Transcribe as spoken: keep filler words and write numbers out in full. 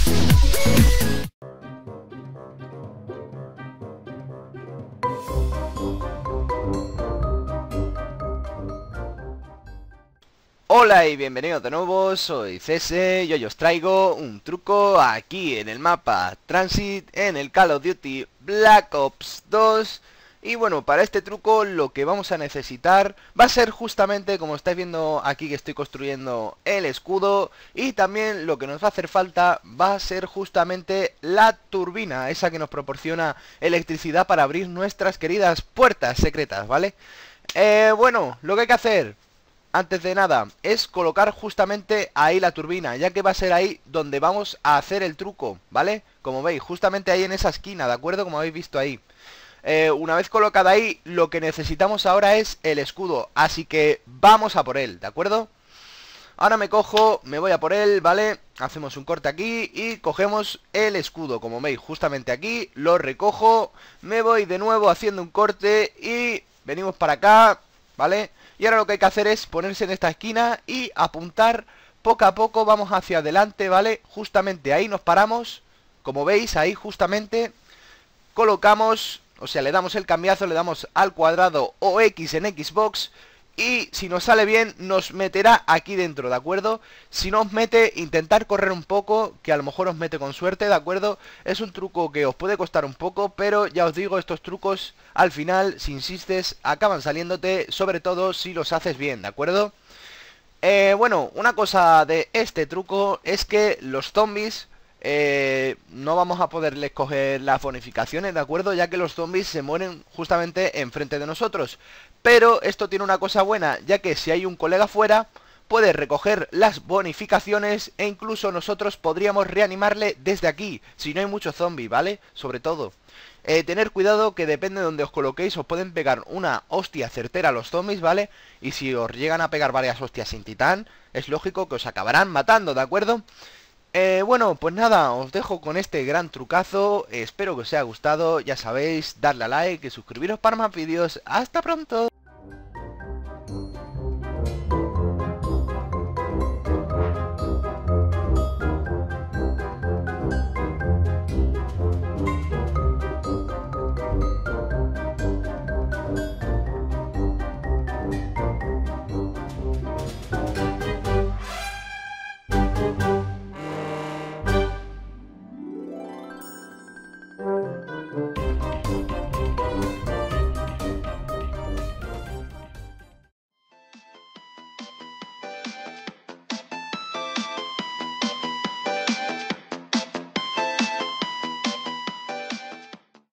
Hola y bienvenidos de nuevo, soy Cese y hoy os traigo un truco aquí en el mapa Transit en el Call of Duty Black Ops dos. Y bueno, para este truco lo que vamos a necesitar va a ser justamente, como estáis viendo aquí que estoy construyendo el escudo, y también lo que nos va a hacer falta va a ser justamente la turbina, esa que nos proporciona electricidad para abrir nuestras queridas puertas secretas, ¿vale? Eh, bueno, lo que hay que hacer antes de nada es colocar justamente ahí la turbina, ya que va a ser ahí donde vamos a hacer el truco, ¿vale? Como veis, justamente ahí en esa esquina, ¿de acuerdo? Como habéis visto ahí. Eh, una vez colocada ahí, lo que necesitamos ahora es el escudo, así que vamos a por él, ¿de acuerdo? Ahora me cojo, me voy a por él, ¿vale? Hacemos un corte aquí y cogemos el escudo, como veis, justamente aquí, lo recojo, me voy de nuevo haciendo un corte y venimos para acá, ¿vale? Y ahora lo que hay que hacer es ponerse en esta esquina y apuntar poco a poco, vamos hacia adelante, ¿vale? Justamente ahí nos paramos, como veis, ahí justamente colocamos, o sea, le damos el cambiazo, le damos al cuadrado o X en Xbox y si nos sale bien nos meterá aquí dentro, ¿de acuerdo? Si no os mete, intentar correr un poco, que a lo mejor os mete con suerte, ¿de acuerdo? Es un truco que os puede costar un poco, pero ya os digo, estos trucos al final, si insistes, acaban saliéndote, sobre todo si los haces bien, ¿de acuerdo? Eh, bueno, una cosa de este truco es que los zombies eh, no vamos a poderles coger las bonificaciones, ¿de acuerdo? Ya que los zombies se mueren justamente enfrente de nosotros. Pero esto tiene una cosa buena, ya que si hay un colega fuera, puede recoger las bonificaciones e incluso nosotros podríamos reanimarle desde aquí, si no hay mucho zombie, ¿vale? Sobre todo. Eh, tener cuidado que depende de donde os coloquéis, os pueden pegar una hostia certera a los zombies, ¿vale? Y si os llegan a pegar varias hostias sin titán, es lógico que os acabarán matando, ¿de acuerdo? Eh, bueno, pues nada, os dejo con este gran trucazo, espero que os haya gustado, ya sabéis, darle a like y suscribiros para más vídeos, ¡hasta pronto!